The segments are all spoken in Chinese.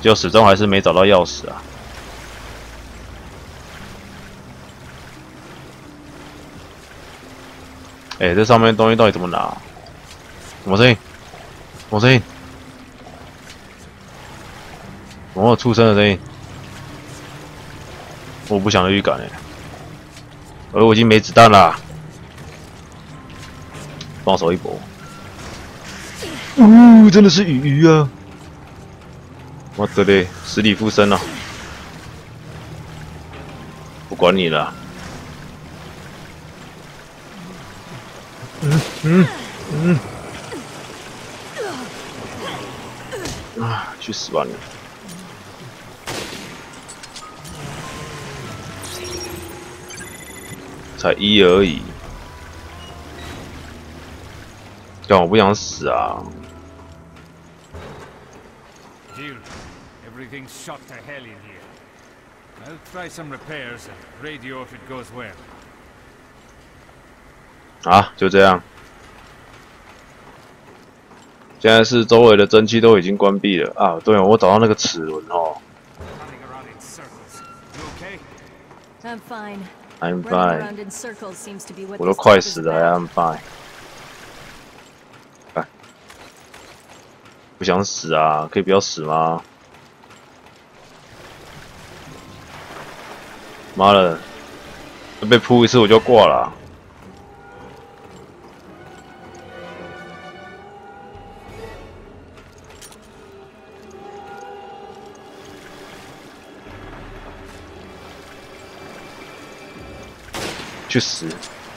就始终还是没找到钥匙啊。哎，这上面的东西到底怎么拿？什么声音？什么声音？怎么有畜生的声音？我不祥的预感哎！而我已经没子弹啦，帮手一搏。真的是鱼啊！我的嘞，死里复生啊！不管你了。啊，去死吧你！才1而已，但我不想死啊！ Here, everything's shot to hell in here. I'll try some repairs and radio if it goes well. 啊，就这样。现在是周围的蒸汽都已经关闭了啊！对哦，我找到那个齿轮哦。 I'm fine. I'm fine. Running around in circles seems to be what 我都 this 快 job is 死了 about. ，I'm fine。哎，不想死啊，可以不要死吗？妈的，被扑一次我就挂了啊。去死！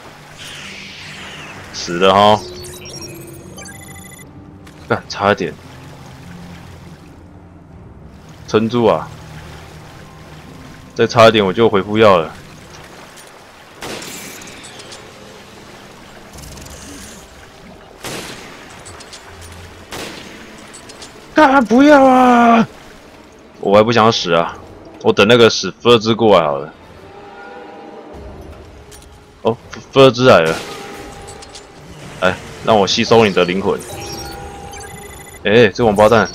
死了哈！干，差一点，撑住啊！再差一点我就回复药了。干，不要啊！我还不想死啊！我等那个死分支过来好了。 哦，分支来了，来让我吸收你的灵魂。哎，这王八蛋，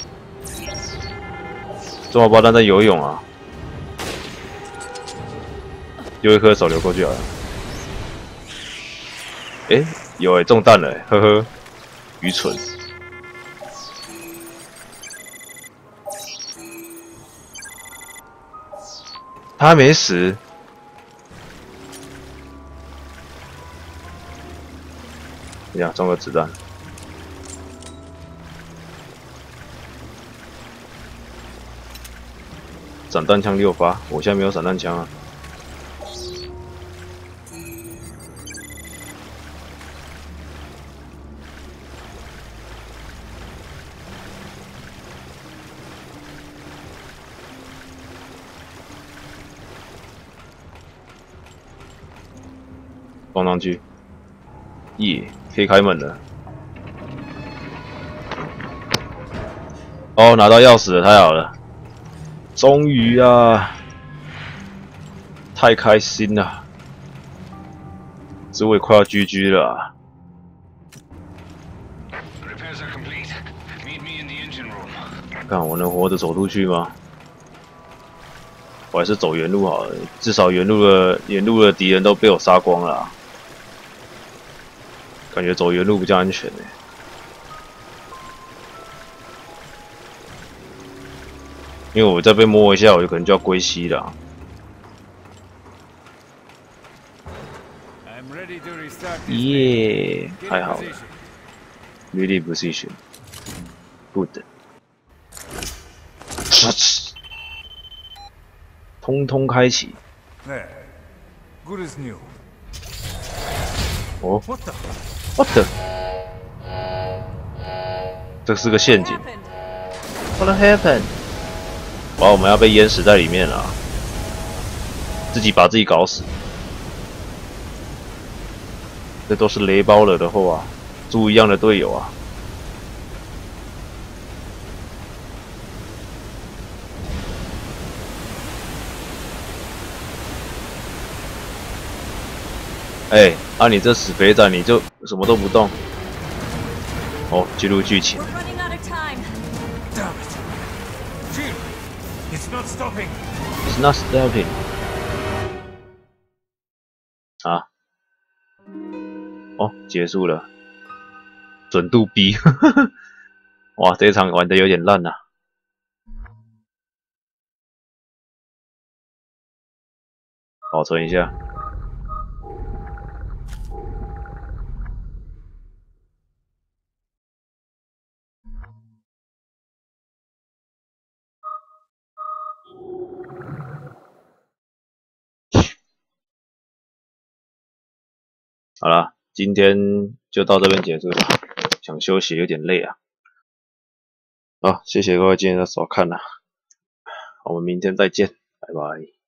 这王八蛋在游泳啊！丢一颗手榴过去好了。哎，有哎，中弹了，呵呵，愚蠢。他还没死。 呀，中个子弹！散弹枪6发，我现在没有散弹枪啊。放上去，耶！ 可以开门了。哦，拿到钥匙了，太好了！终于啊，太开心了！这我也快要 GG 了啊。看我能活着走出去吗？我还是走原路好了，至少沿路的敌人都被我杀光了啊。 感觉走原路比较安全诶，因为我再被摸一下，我有可能就要归西了。耶，太好了 ，Ready position， good， 通通开启。哦。 What the？ 这是个陷阱。What happened？ 哇，我们要被淹死在里面了，自己把自己搞死。这都是雷包惹的祸啊！猪一样的队友啊！哎，啊你这死肥仔，你就什么都不动。哦，记录剧情。 It's not stopping. It's not stopping. 啊，哦，结束了，准度 B， 哇，这一场玩的有点烂啊。保存一下。好了，今天就到这边结束吧，想休息，有点累啊。好，谢谢各位今天的收看啦，我们明天再见，拜拜。